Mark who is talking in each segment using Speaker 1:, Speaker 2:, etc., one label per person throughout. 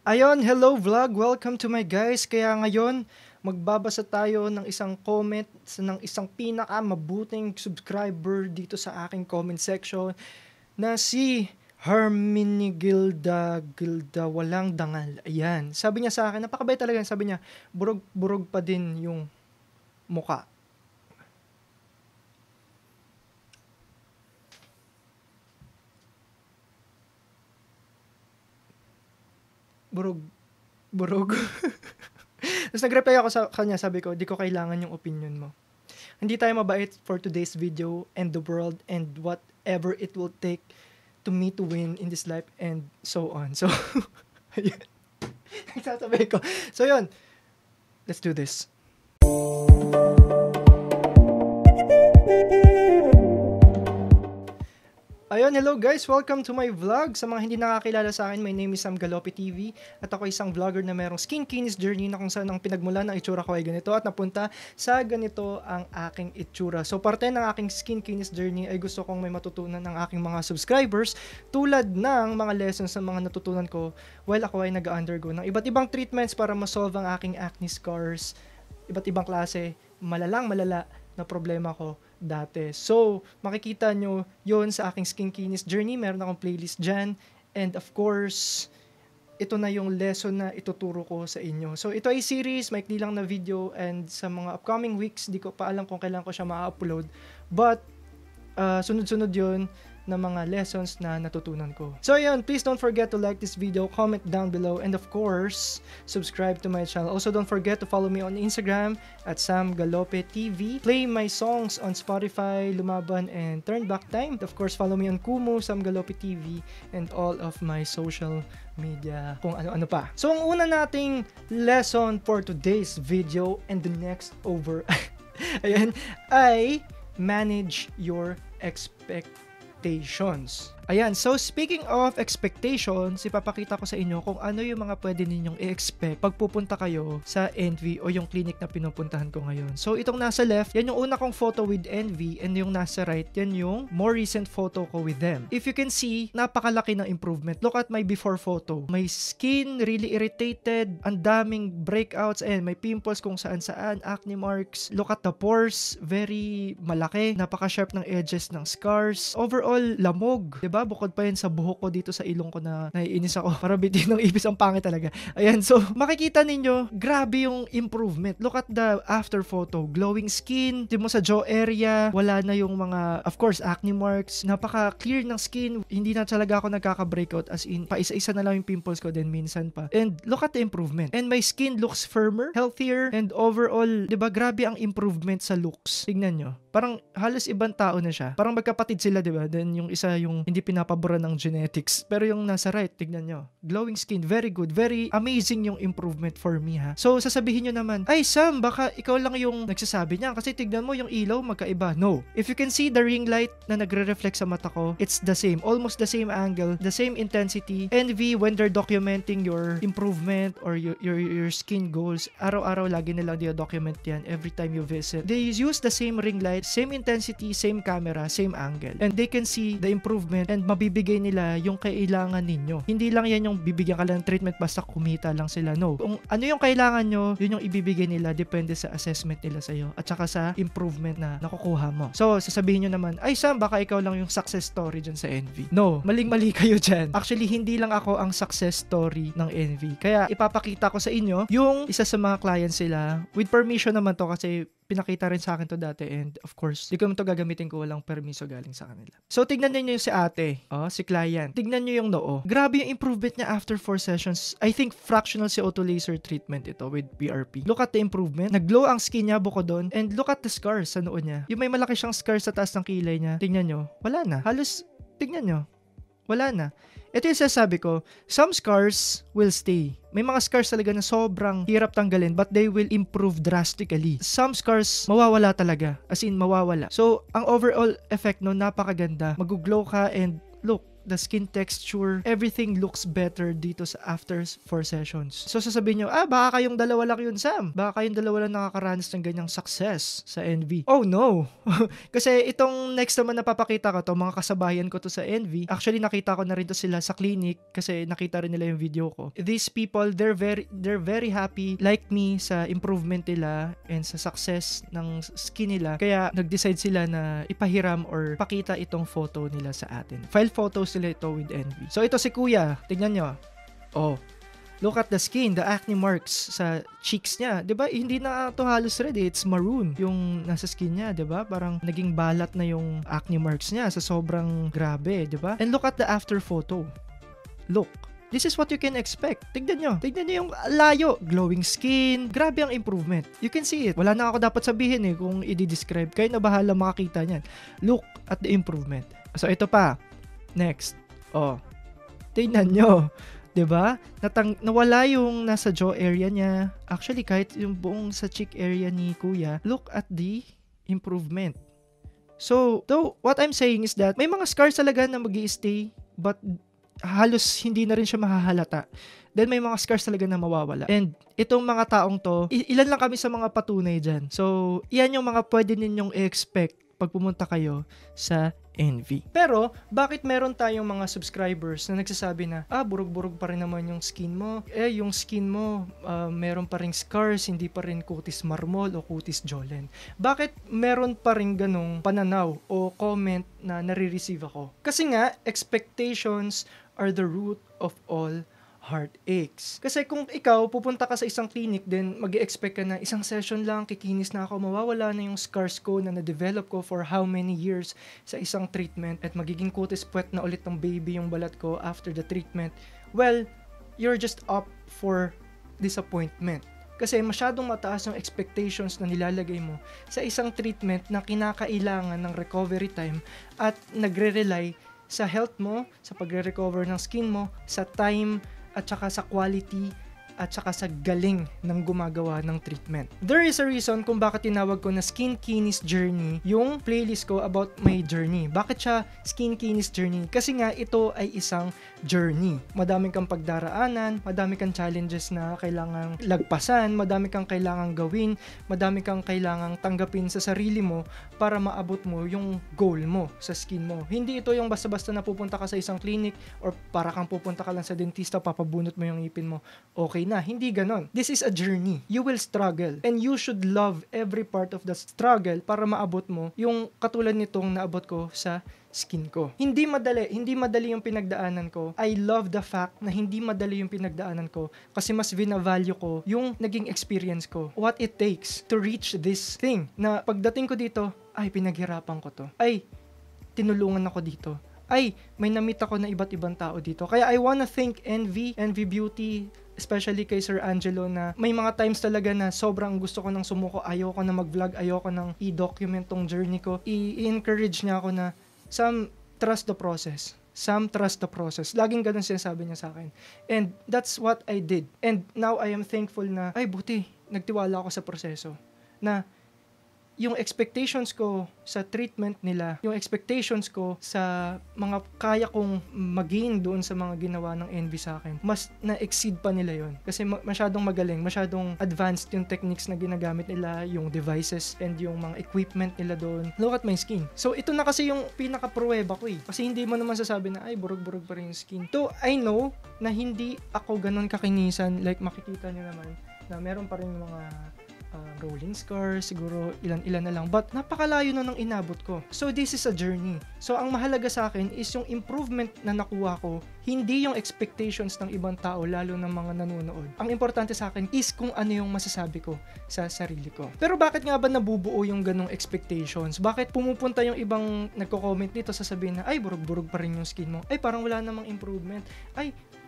Speaker 1: Ayon, hello vlog! Welcome to my guys. Kaya ngayon, magbabasa tayo ng isang comment ng isang pinaka-mabuting subscriber dito sa aking comment section na si Herminigilda walang dangal. Ayan. Sabi niya sa akin, napakabait talaga. Sabi niya, burog pa din yung muka. Burog. Tapos nag-reply ako sa kanya, sabi ko, di ko kailangan yung opinion mo. Hindi tayo mabait for today's video and the world and whatever it will take to me to win in this life and so on. So, ayun. Nagsasabi ko. So, yun. Let's do this. Ayun, hello guys! Welcome to my vlog. Sa mga hindi nakakilala sa akin, my name is Sam Galope TV at ako isang vlogger na merong skin kinis journey na kung saan ang pinagmulan ng itsura ko ay ganito at napunta sa ganito ang aking itsura. So parte ng aking skin kinis journey ay gusto kong may matutunan ng aking mga subscribers tulad ng mga lessons na mga natutunan ko while ako ay nag-undergo ng iba't ibang treatments para ma-solve ang aking acne scars, iba't ibang klase, malala na problema ko dati. So, makikita nyo yon sa aking skin kinis journey. Meron akong playlist dyan. And of course, ito na yung lesson na ituturo ko sa inyo. So, ito ay series, maikli lang na video. And sa mga upcoming weeks, di ko pa alam kung kailan ko siya ma-upload. But, sunod-sunod yon na mga lessons na natutunan ko. So yun, please don't forget to like this video, comment down below, and of course, subscribe to my channel. Also, don't forget to follow me on Instagram at Sam Galope TV. Play my songs on Spotify, Lumaban, and Turn Back Time. Of course, follow me on Kumu, Sam Galope TV, and all of my social media, kung ano-ano pa. So, ang una nating lesson for today's video and the next over, ayan, ay manage your expectations. Ayan, so speaking of expectations, ipapakita ko sa inyo kung ano yung mga pwede ninyong i-expect pag pupunta kayo sa Envy o yung clinic na pinupuntahan ko ngayon. So itong nasa left, yan yung una kong photo with Envy, and yung nasa right, yan yung more recent photo ko with them. If you can see, napakalaki ng improvement. Look at my before photo. My skin really irritated, ang daming breakouts, and may pimples kung saan-saan, acne marks. Look at the pores, very malaki, napaka-sharp ng edges ng scars. Overall, lamog, diba? Bukod pa yan sa buhok ko dito sa ilong ko na naiinis ako. Para bitin ng ipis, ang pangit talaga. Ayan, so makikita ninyo, grabe yung improvement. Look at the after photo. Glowing skin, di mo sa jaw area, wala na yung mga, of course, acne marks. Napaka-clear ng skin. Hindi na talaga ako nagkaka-breakout, as in, paisa-isa na lang yung pimples ko, then minsan pa. And look at the improvement. And my skin looks firmer, healthier, and overall, di ba, grabe ang improvement sa looks. Tignan nyo. Parang halos ibang tao na siya. Parang magkapatid sila, di ba? Then yung isa yung hindi pinapabura ng genetics. Pero yung nasa right, tignan nyo. Glowing skin, very good. Very amazing yung improvement for me, ha? So, sasabihin nyo naman, ay Sam, baka ikaw lang yung nagsasabi niya kasi tignan mo yung ilaw, magkaiba. No. If you can see the ring light na nagre-reflect sa mata ko, it's the same. Almost the same angle, the same intensity. Envy, when they're documenting your improvement or your skin goals, araw-araw lagi nilang document yan every time you visit. They use the same ring light, same intensity, same camera, same angle. And they can see the improvement and mabibigay nila yung kailangan ninyo. Hindi lang yan yung bibigyan ka lang ng treatment basta kumita lang sila. No. Kung ano yung kailangan nyo, yun yung ibibigay nila depende sa assessment nila sa'yo at saka sa improvement na nakukuha mo. So, sasabihin nyo naman, ay Sam, baka ikaw lang yung success story dyan sa Envy. No, maling-mali kayo dyan. Actually, hindi lang ako ang success story ng Envy. Kaya ipapakita ko sa inyo yung isa sa mga clients sila. With permission naman to kasi pinakita rin sa akin to dati, and of course, di ko naman to gagamitin ko walang permiso galing sa kanila. So, tignan niyo yung si ate, si client. Tignan niyo yung noo. Grabe yung improvement niya after 4 sessions. I think fractional CO2 laser treatment ito with PRP. Look at the improvement. Nag-glow ang skin niya bukod doon, and look at the scars sa noo niya. Yung may malaki siyang scars sa taas ng kilay niya. Tignan niyo, wala na. Halos, tignan niyo, wala na. Ito yung sasabi ko, some scars will stay. May mga scars talaga na sobrang hirap tanggalin but they will improve drastically. Some scars, mawawala talaga. As in, mawawala. So, ang overall effect no, napakaganda. Mag-glow ka and look, the skin texture, everything looks better dito sa after 4 sessions. So sasabihin nyo, baka kayong dalawa lang yun, Sam. Baka kayong dalawa lang nakakaranas ng ganyang success sa Envy. Oh no! Kasi itong next naman na papakita ko to, mga kasabayan ko to sa Envy. Actually, nakita ko na rin to sila sa clinic kasi nakita rin nila yung video ko. These people, they're very happy like me sa improvement nila and sa success ng skin nila. Kaya nag-decide sila na ipahiram or pakita itong photo nila sa atin. File photos nila ito with Envy. So ito si Kuya, tignan nyo. Oh, look at the skin, the acne marks sa cheeks niya. 'Di ba? Hindi na to halos red, it's maroon yung nasa skin niya, 'di ba? Parang naging balat na yung acne marks niya sa sobrang grabe, 'di ba? And look at the after photo. Look. This is what you can expect. Tignan nyo yung layo. Glowing skin. Grabe ang improvement. You can see it. Wala na ako dapat sabihin kung i-describe. Kayo na bahala makakita niyan. Look at the improvement. So, ito pa. Next. Oh. Tignan nyo. 'Di ba? Nawala yung nasa jaw area niya. Actually, kahit yung buong sa cheek area ni Kuya, look at the improvement. So, though, what I'm saying is that may mga scars talaga na mag-i-stay, but halos hindi na rin siya mahahalata. Then may mga scars talaga na mawawala. And itong mga taong to, ilan lang kami sa mga patunay dyan. So, iyan yung mga pwede ninyong i-expect pag pumunta kayo sa Envy. Pero, bakit meron tayong mga subscribers na nagsasabi na, burug-burug pa rin naman yung skin mo. Yung skin mo, meron pa ring scars, hindi pa rin kutis marmol o kutis jawline. Bakit meron pa rin ganong pananaw o comment na nare-receive ako? Kasi nga, expectations are the root of all heartaches. Kasi kung ikaw, pupunta ka sa isang clinic, then mag-expect ka na isang session lang, kikinis na ako, mawawala na yung scars ko na na-develop ko for how many years sa isang treatment at magiging kutis puwet na ulit ng baby yung balat ko after the treatment. Well, you're just up for disappointment. Kasi masyadong mataas yung expectations na nilalagay mo sa isang treatment na kinakailangan ng recovery time at nagre-rely sa health mo, sa pagre-recover ng skin mo, sa time at saka sa quality at saka sa galing ng gumagawa ng treatment. There is a reason kung bakit tinawag ko na Skin Kinis Journey yung playlist ko about my journey. Bakit siya Skin Kinis Journey? Kasi nga ito ay isang journey. Madami kang pagdaraanan, madami kang challenges na kailangang lagpasan, madami kang kailangang gawin, madami kang kailangang tanggapin sa sarili mo para maabot mo yung goal mo sa skin mo. Hindi ito yung basta-basta na pupunta ka sa isang clinic or para kang pupunta ka lang sa dentista, papabunot mo yung ngipin mo. Okay na, hindi ganon. This is a journey. You will struggle and you should love every part of the struggle para maabot mo yung katulad nitong naabot ko sa skin ko. Hindi madali yung pinagdaanan ko. I love the fact na hindi madali yung pinagdaanan ko kasi mas vina-value ko yung naging experience ko. What it takes to reach this thing na pagdating ko dito, ay pinaghirapan ko to. Ay, tinulungan ako dito. Ay, may na-meet ako na iba't ibang tao dito. Kaya I wanna thank Envy Beauty, especially kay Sir Angelo na may mga times talaga na sobrang gusto ko nang sumuko. Ayoko na mag-vlog, ayoko nang i-document tong journey ko. I-encourage niya ako na, Sam, trust the process. Sam, trust the process. Laging ganun sinasabi niya sa akin. And that's what I did. And now I am thankful na, ay buti, nagtiwala ako sa proseso. Na yung expectations ko sa treatment nila, yung expectations ko sa mga kaya kong maging doon sa mga ginawa ng Envy sa akin, mas na-exceed pa nila yon. Kasi masyadong magaling, masyadong advanced yung techniques na ginagamit nila, yung devices and yung mga equipment nila doon. Look at my skin. So ito na kasi yung pinaka-pruweba ko eh. Kasi hindi mo naman sasabi na, ay burug-burug pa rin yung skin. So I know na hindi ako ganun kakinisan, like makikita nyo naman na meron pa rin mga rolling scars, siguro ilan-ilan na lang. But napakalayo na ng inabot ko. So this is a journey. So ang mahalaga sa akin is yung improvement na nakuha ko, hindi yung expectations ng ibang tao, lalo ng mga nanonood. Ang importante sa akin is kung ano yung masasabi ko sa sarili ko. Pero bakit nga ba nabubuo yung ganong expectations? Bakit pumupunta yung ibang nagko-comment dito sasabihin na, ay burug-burug pa rin yung skin mo. Ay parang wala namang improvement. Ay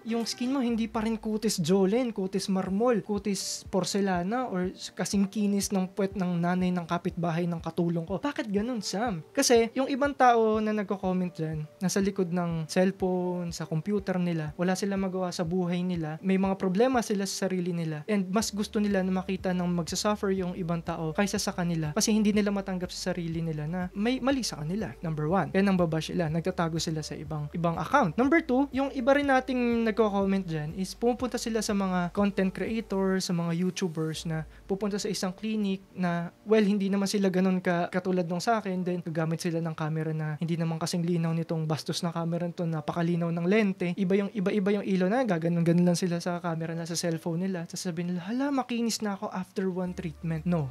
Speaker 1: yung skin mo hindi pa rin kutis Jolene, kutis marmol, kutis porcelana, or kasing kinis ng puwet ng nanay ng kapitbahay ng katulong ko. Bakit ganun, Sam? Kasi yung ibang tao na nagko-comment dyan, nasa likod ng cellphone, sa computer nila, wala sila magawa sa buhay nila, may mga problema sila sa sarili nila, and mas gusto nila na makita ng magsasuffer yung ibang tao kaysa sa kanila kasi hindi nila matanggap sa sarili nila na may mali sa kanila. Number 1. Kaya nang babash sila, nagtatago sila sa ibang account. Number 2, yung iba rin nating nagko-comment dyan is pupunta sila sa mga content creators, sa mga YouTubers na pupunta sa isang clinic na, well, hindi naman sila ganun katulad nung sa akin, then gagamit sila ng camera na hindi naman kasing linaw nitong bastos na camera nito, napakalinaw ng lente. Iba yung ilaw na, gaganon-ganon lang sila sa camera na sa cellphone nila. Sasabihin nila, hala, makinis na ako after one treatment. No.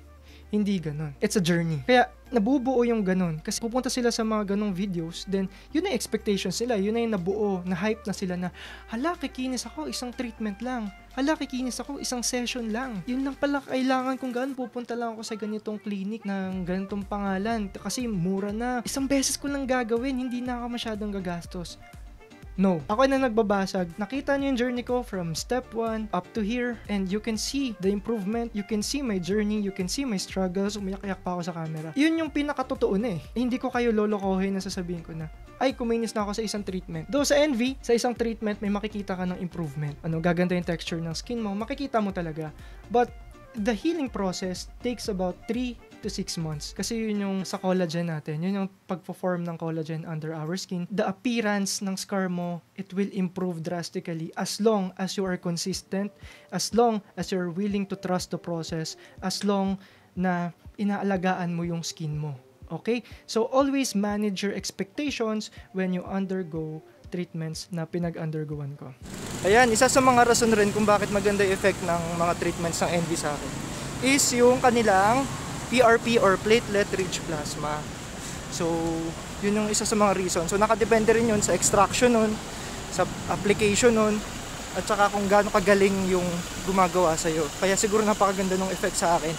Speaker 1: Hindi ganun. It's a journey. Kaya, nabubuo yung ganun. Kasi pupunta sila sa mga ganung videos, then, yun na yung expectations nila. Yun na yung nabuo, na-hype na sila na, hala, kikinis ako, isang treatment lang. Hala, kikinis ako, isang session lang. Yun lang pala kailangan kung gano'n. Pupunta lang ako sa ganitong clinic ng ganitong pangalan. Kasi mura na. Isang beses ko lang gagawin, hindi na ako masyadong gagastos. No. Ako na nagbabasag. Nakita niyo yung journey ko from step 1 up to here, and you can see the improvement. You can see my journey. You can see my struggles. Umiyak-iyak pa ako sa camera. Yun yung pinakatotoo na eh. Hindi ko kayo lolokohin na sasabihin ko na, ay, kuminis na ako sa isang treatment. Though sa Envy, sa isang treatment, may makikita ka ng improvement. Gaganda yung texture ng skin mo. Makikita mo talaga. But the healing process takes about 3 to 6 months. Kasi yun yung sa collagen natin. Yun yung pagpo-form ng collagen under our skin. The appearance ng scar mo, it will improve drastically as long as you are consistent, as long as you're willing to trust the process, as long na inaalagaan mo yung skin mo. Okay? So, always manage your expectations when you undergo treatments na pinag-undergoan ko. Ayan, isa sa mga rason rin kung bakit maganda yung effect ng mga treatments ng Envy sa akin is yung kanilang PRP or platelet-rich plasma. So, yun yung isa sa mga reason. So, nakadepende rin yun sa extraction nun, sa application nun, at saka kung gaano kagaling yung gumagawa sa'yo. Kaya siguro napakaganda ng effect sa akin.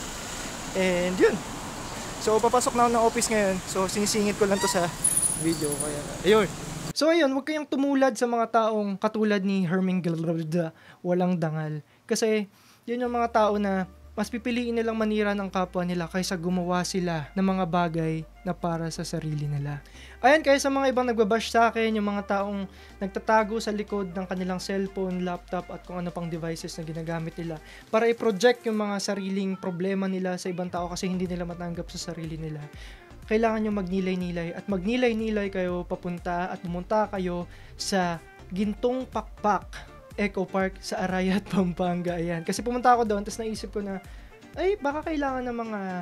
Speaker 1: And yun. So, papasok na ako ng office ngayon. So, sinisingit ko lang to sa video. Kaya, ayun. So, ayun, huwag kayong tumulad sa mga taong katulad ni Herming Gilrda, walang dangal. Kasi, yun yung mga tao na mas pipiliin nilang manira ng kapwa nila kaysa gumawa sila ng mga bagay na para sa sarili nila. Ayan, kaya sa mga ibang nagbabash sa akin, yung mga taong nagtatago sa likod ng kanilang cellphone, laptop, at kung ano pang devices na ginagamit nila para i-project yung mga sariling problema nila sa ibang tao kasi hindi nila matanggap sa sarili nila. Kailangan nyo magnilay-nilay at magnilay-nilay kayo papunta at pumunta kayo sa Gintong Pakpak Eco Park sa Arayat, Pampanga. Ayan. Kasi pumunta ako doon, tapos naisip ko na, ay, baka kailangan ng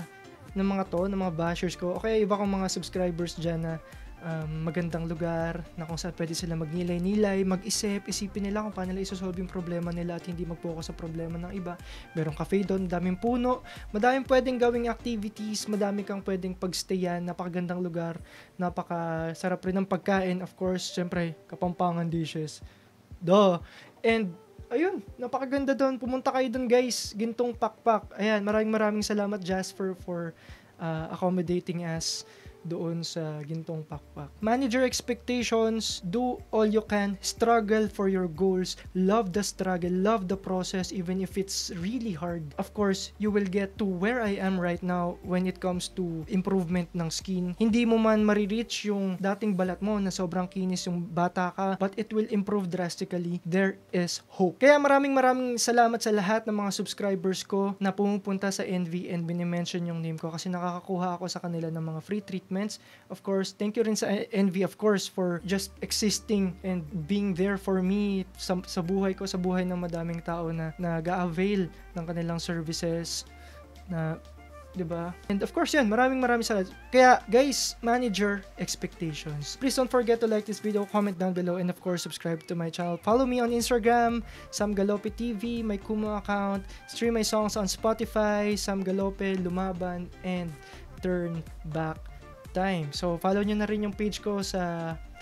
Speaker 1: mga bashers ko, o kaya iba kong mga subscribers dyan na magandang lugar, na kung saan pwede sila magnilay-nilay, isipin nila kung paano nila isosolve yung problema nila at hindi mag-focus sa problema ng iba. Merong cafe doon, daming puno, madaming pwedeng gawing activities, madami kang pwedeng pagstayan, napakagandang lugar, napakasarap rin ng pagkain, of course, syempre, Kapampangan dishes. Duh. And, ayun, napakaganda doon. Pumunta kayo doon, guys. Gintong Pakpak. Ayan, maraming salamat, Jasper, for accommodating us doon sa Gintong Pakpak. Manage your expectations, do all you can, struggle for your goals, love the struggle, love the process even if it's really hard. Of course, you will get to where I am right now when it comes to improvement ng skin. Hindi mo man marireach yung dating balat mo na sobrang kinis yung bata ka, but it will improve drastically. There is hope. Kaya maraming salamat sa lahat ng mga subscribers ko na pumupunta sa Envy and binimension yung name ko kasi nakakakuha ako sa kanila ng mga free treatment. Of course, thank you rin sa Envy, of course, for just existing and being there for me sa buhay ko, sa buhay ng madaming tao na nag-avail ng kanilang services na, diba? And of course, yan, maraming salamat. Kaya, guys, manage your expectations. Please don't forget to like this video, comment down below, and of course, subscribe to my channel. Follow me on Instagram, Sam Galope TV, my Kumu account, stream my songs on Spotify, Sam Galope, Lumaban, and Turn Back Time. So, follow nyo na rin yung page ko sa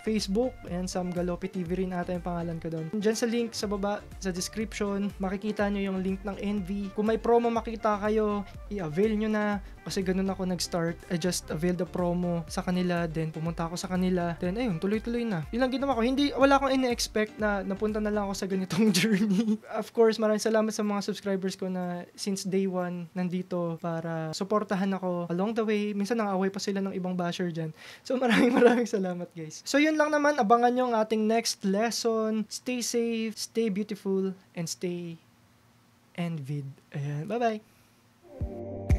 Speaker 1: Facebook, ayan, Sam Galope TV rin ata yung pangalan ko doon. Diyan sa link sa baba, sa description, makikita nyo yung link ng Envy. Kung may promo makita kayo, i-avail nyo na. Kasi ganun ako nag-start. I just avail the promo sa kanila, then pumunta ako sa kanila. Then ayun, tuloy-tuloy na. Yun lang ginawa ko. Wala akong ini-expect na napunta na lang ako sa ganitong journey. Of course, maraming salamat sa mga subscribers ko na since day one nandito para suportahan ako along the way. Minsan nang-away pa sila ng ibang basher dyan. So maraming salamat guys. So yun lang naman, abangan nyo ang ating next lesson. Stay safe, stay beautiful, and stay envied. Ayan, bye-bye!